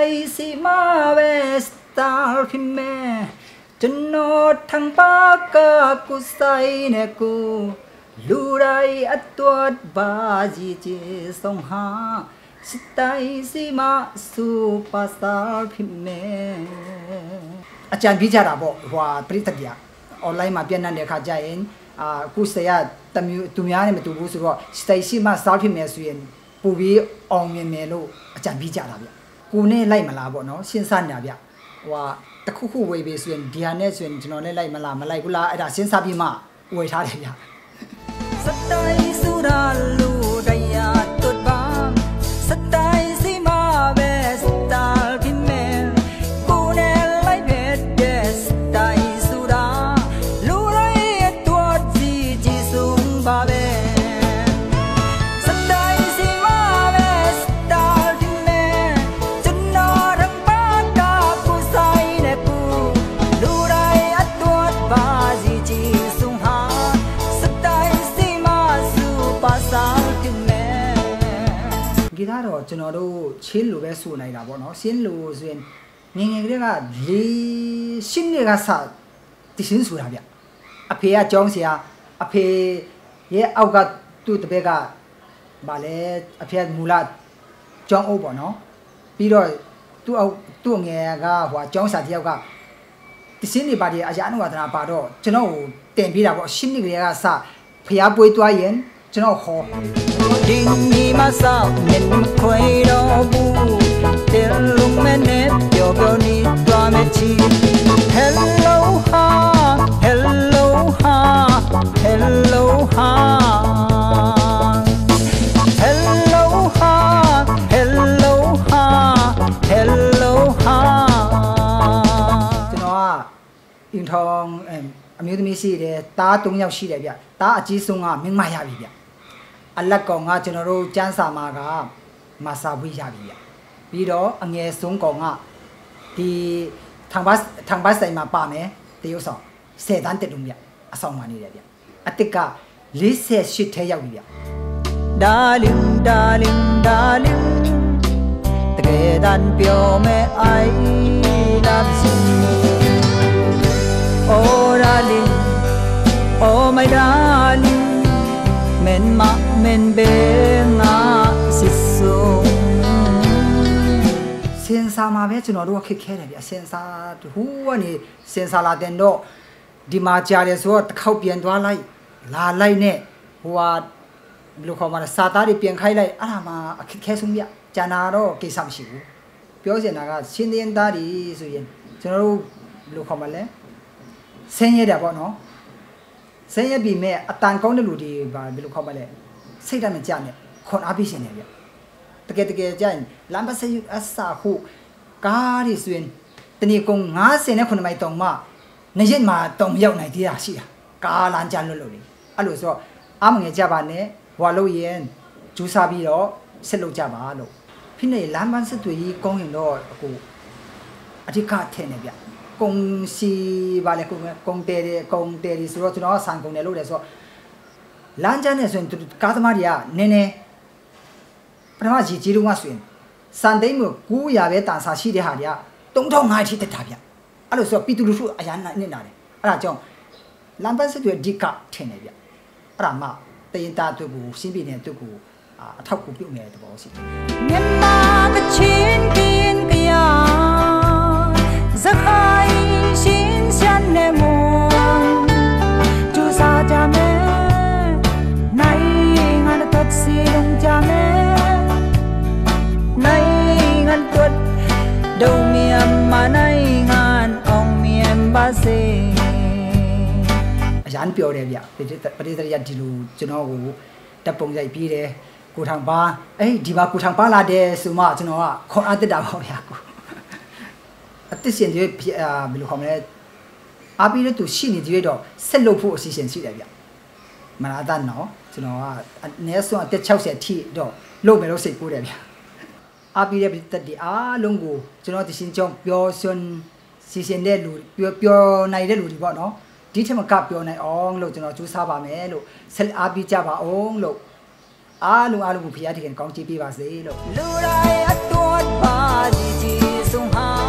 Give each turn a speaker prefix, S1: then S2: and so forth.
S1: tay si ma về star phim mẹ chân nó thằng ba cả cô say nè cô lu đây ắt tuột ba gì chỉ song ha si tay si ma superstar phim mẹอาจารย์พิจารณาบอกว่าปริทัดยาออนไลน์มาเปลี่ยนนั่นเด็กข้าใจเองกูเสียแต่ตุยาเนี่ยมันตัวกูสุดว่าสไตล์ซีมาสาวพิมพ์เมสุยนปูวีอองเมโลอาจารย์พิจารณาเบียกูเนี่ยไล่มาลาบ่เนาะสินสันเนี่ยเบียว่าตะคุคุเวเบสุยนเดียเนี่ยสุยนจนเนี่ยไล่มาลามาไล่กูลาไอ้ด่าสินสับพิมาอวยท่าเลยเบียสไตล์สุดาลูดายาตุดบางสไตล์ซีมาเบสตาร์พิมพ์เมกูเนี่ยไล่เบ็ดเดสไตล์สุดาลูไรตัวจีจีสุงบาเบสไตล์ซีมาเบสตาร์พิมพ์เมจนนอรังบ้านกากูใส่เนกูลูไรตัวบาจีจีสุงหาสไตล์ซีมาสุภาษาพิมพ์เมกีตาร์เราจนเราชิลลูเบสูในระบบเนาะชิลลูส่วนงี้ๆเรียกว่าลีชินเนี่ยก็สัตติสินสุดาเบียอภิอาจงเสียอภิเยเอาก็ตัวตะเบก็บาเลอภิมูลาจงโอบ่เนาะပြီးတော့သူ့เอาသူ့ငယ်ကဟိုအကြောင်းစာတယောက်ကတစင်းနေပါတယ်အရာအနုဝါဒနာပါတော့ကျွန်တော်ကိုတင်ပြတာပေါ့ရှင်းနေကြကစဖျားပွေးသွားရင်ကျွန်တော်ခေါ်ဒီညီမဆောက်မြင်ခွေတော့ဘူးတဲလုံးမနဲ့ပြောပြောနေသွားမယ်ချီ Hello ha Hello ha Hello ha Hello ha Hello ha Hello ha ကျွန်တော်ကအင်ထောင်အမျိုးသမီးရှိတယ်တား3ယောက်ရှိတယ်ဗျတားအကြီးဆုံးကမင်းမရပြီဗျအလက်ကောင်ကကျွန်တော်တို့ကျန်းစာမာကမဆာဝေးရပြီဗျပြီးတော့အငယ်ဆုံးကောင်ကဒီทางบัสใส่มาป่าไหมเดี๋ยวสองเสดันเต็ดลุงเนี่ยอสองมานี่เลยเนี่ยอติกาลิเซชิเทียาวเนี่ย Darling Darling Darling ตะเกดันเปียวแม่ไอดับซิ Oh Darling Oh my Darling เมนมาเมนเบงาสิสุเซนซามาเวကျွန်တော်တို့ခက်ခဲတယ်ဗျအစင်စာဟိုးကနေစင်စာလာတဲ့တော့ဒီမှာကြားတယ်ဆိုတော့တစ်ခေါက်ပြန်သွားလိုက်လာလိုက်နဲ့ဟိုဟာဘယ်လိုခေါ်မှာလဲစာသားတွေပြန်ခိုင်းလိုက်အဲ့ဒါမှအခက်ခဲဆုံးဗျကျန်တာတော့ကိစ္စမရှိဘူးပြောချင်တာကရှင်းတင်းသားတွေဆိုရင်ကျွန်တော်တို့ဘယ်လိုခေါ်မှာလဲဆင်းရဲတယ်ပေါ့နော်ဆင်းရဲပြီးမဲ့အတန်ကောင်းတဲ့လူတွေဘာဘယ်လိုခေါ်မှာလဲစိတ်ဓာတ်မကျနဲ့ခွန်အားပေးရှင်တယ်ဗျတကယ်ကြရင်လမ်းပစယူအစာဟုကားရီဆိုရင်တနေ့ကုန်90နဲ့9မိုင်တောင်မှနေ့ရက်မှာတောင်ရောက်နိုင်သေးတာရှိတာကားလမ်းကြလွတ်လို့လေအဲ့လိုဆိုတော့အမငယ်ကြပါနဲ့ဟွာလို့ရင်ဂျူးစားပြီးတော့ဆက်လုပ်ကြပါလို့ဖိနေလမ်းပန်းစစ်တွေကြီးကောင်းရင်တော့အခုအဓိကထင်နေဗျကုံစီပါလေကုံတဲရီဆိုတော့ကျွန်တော်ဆန်ကုံတယ်လို့လေဆိုတော့လမ်းကြမ်းနေဆိုရင်ကားသမားတွေကနည်းနည်းပထမကြီးလုံးကဆိုရင်စံသိမ်းမျိုး900ပဲတန်စာရှိတဲ့ဟာတွေက3500ထိတက်တာဗျအဲ့လိုဆိုတော့ပြည်သူလူထုအရန်နေတာတယ်အဲ့ဒါကြောင့်လမ်းပန်းစစ်တွေအဓိကထင်တယ်ဗျအဲ့ဒါမှတရင်သားတို့ကိုရှင်းပြနေတဲ့တို့ကိုအထောက်အကူပြုနေတဲ့သဘောရှိတယ်မြန်မာကချင်းကင်းကရဇခိုင်ရှင်းရှမ်းနေမွန်ကျူစာကြမယ်နိုင်ငါတို့စီလုံးကြမယ်ဒုံမြန်မာနိုင်ငံအောင်မြန်ပါစေအရန်ပြောတယ်ဗျပရိသတ်ရဒီလိုကျွန်တော်ကိုတပ်ပုံရိုက်ပြီးတယ်ကိုထောင်ပါဒီမှာကိုထောင်ပါလာတယ်ဆိုမှကျွန်တော်ကခေါ်အပ်တက်တာပါဗျာကိုအသစ်ရှင်တွေဘယ်လိုခေါ်မလဲအားပြီးတော့သူရှိနေကြတော့ဆက်လုပ်ဖို့အစီအစဉ်ရှိတယ်ဗျမနာတတ်နော်ကျွန်တော်ကအနည်းဆုံးအသက်60ထိတော့လုပ်မယ်လို့စိတ်ကူးတယ်ဗျအားပြီးတဲ့ပြည်သက်ဒီအားလုံးကိုကျွန်တော်တရှင်ကြောင့်ပျော်ရွှင်စီစဉ်တဲ့လူပျော်နိုင်တဲ့လူတွေပေါ့နော်ဒီထက်မကပျော်နိုင်အောင်လို့ကျွန်တော်ကြိုးစားပါမယ်လို့ဆက်အားပြီးကြပါအောင်လို့အားလုံးကိုဖျားတခင်ကောင်းချီးပေးပါစေလို့လူတိုင်းအတော်ပါကြီး sung ha